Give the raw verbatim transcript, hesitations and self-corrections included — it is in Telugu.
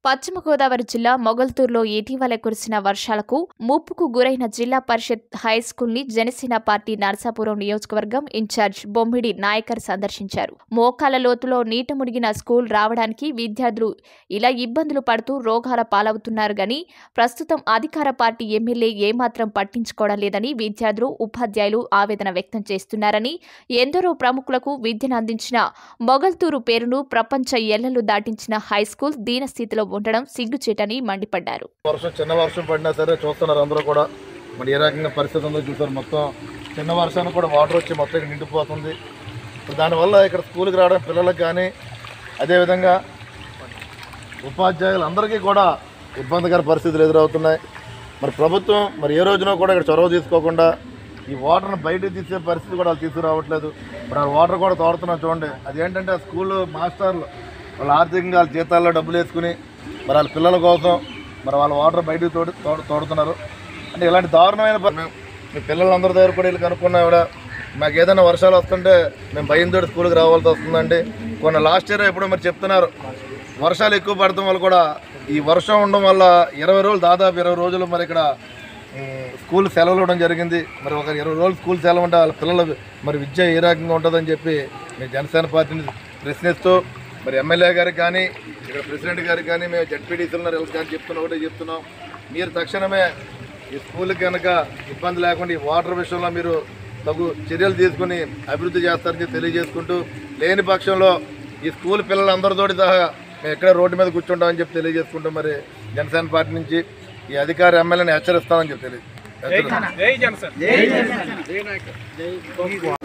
పశ్చిమ గోదావరి జిల్లా మొగల్తూరులో ఇటీవల కురిసిన వర్షాలకు ముప్పుకు గురైన జిల్లా పరిషత్ హైస్కూల్ ని జనసేన పార్టీ నరసాపురం నియోజకవర్గం ఇన్ఛార్జ్ బొమ్మిడి నాయకర్ సందర్శించారు. మోకాల లోతులో నీట మునిగిన స్కూల్ రావడానికి విద్యార్థులు ఇలా ఇబ్బందులు పడుతూ రోగాల పాలవుతున్నారు గాని ప్రస్తుతం అధికార పార్టీ ఎమ్మెల్యే ఏమాత్రం పట్టించుకోవడం లేదని విద్యార్థులు, ఉపాధ్యాయులు ఆవేదన వ్యక్తం చేస్తున్నారని, ఎందరో ప్రముఖులకు విద్యను అందించిన మొగల్తూరు పేరును ప్రపంచ ఎల్లలు దాటించిన హైస్కూల్ దీనస్థితిలో ఉండడం సిగ్గుచేటని మండిపడ్డారు. వర్షం చిన్న వర్షం పడినా సరే చూస్తున్నారు అందరూ కూడా. మరి ఏ రకంగా పరిస్థితి ఉందో చూసారు. మొత్తం చిన్న వర్షానికి కూడా వాటర్ వచ్చి మొత్తం ఇక్కడ నిండిపోతుంది. దానివల్ల ఇక్కడ స్కూల్కి రావడం పిల్లలకు కానీ అదేవిధంగా ఉపాధ్యాయులందరికీ కూడా ఇబ్బందికర పరిస్థితులు ఎదురవుతున్నాయి. మరి ప్రభుత్వం మరి ఏ రోజున కూడా ఇక్కడ చొరవ తీసుకోకుండా ఈ వాటర్ని బయటకు తీసే పరిస్థితి కూడా వాళ్ళు తీసుకురావట్లేదు. ఇప్పుడు ఆ వాటర్ కూడా తోడుతున్నాం చూడండి. అదేంటంటే ఆ స్కూల్ మాస్టర్లు వాళ్ళ ఆర్థికంగా వాళ్ళ జీతాల్లో డబ్బులు వేసుకుని మరి వాళ్ళ పిల్లల కోసం మరి వాళ్ళ వాటర్ బయటకు తోడు తోడు తోడుతున్నారు. అంటే ఇలాంటి దారుణమైన మీ పిల్లలందరి దగ్గర కూడా వీళ్ళు కనుక్కున్నా కూడా మాకు ఏదైనా వర్షాలు వస్తుంటే మేము భయంతో స్కూల్కి రావాల్సి వస్తుందండి. కొన్ని లాస్ట్ ఇయర్ ఎప్పుడు మరి చెప్తున్నారు వర్షాలు ఎక్కువ పడటం వల్ల కూడా ఈ వర్షం ఉండడం వల్ల ఇరవై రోజులు దాదాపు ఇరవై రోజులు మరి ఇక్కడ స్కూల్ సెలవులు ఇవ్వడం జరిగింది. మరి ఒక ఇరవై రోజులు స్కూల్ సెలవు ఉంటే వాళ్ళ పిల్లల మరి విద్య ఏ రకంగా ఉంటుందని చెప్పి మేము జనసేన పార్టీని ప్రశ్నిస్తూ మరి ఎమ్మెల్యే గారికి కానీ ఇక్కడ ప్రెసిడెంట్ గారికి కానీ మేము జడ్పీటీసీలు కానీ చెప్తున్నా ఒకటే చెప్తున్నాం. మీరు తక్షణమే ఈ స్కూల్కి కనుక ఇబ్బంది లేకుండా ఈ వాటర్ విషయంలో మీరు తగు చర్యలు తీసుకుని అభివృద్ధి చేస్తారని తెలియజేసుకుంటూ, లేని పక్షంలో ఈ స్కూల్ పిల్లలందరితోటి సహా మేము ఎక్కడే రోడ్డు మీద కూర్చుంటామని చెప్పి తెలియజేసుకుంటూ మరి జనసేన పార్టీ నుంచి ఈ అధికార ఎమ్మెల్యేని హెచ్చరిస్తామని చెప్పి తెలియదు.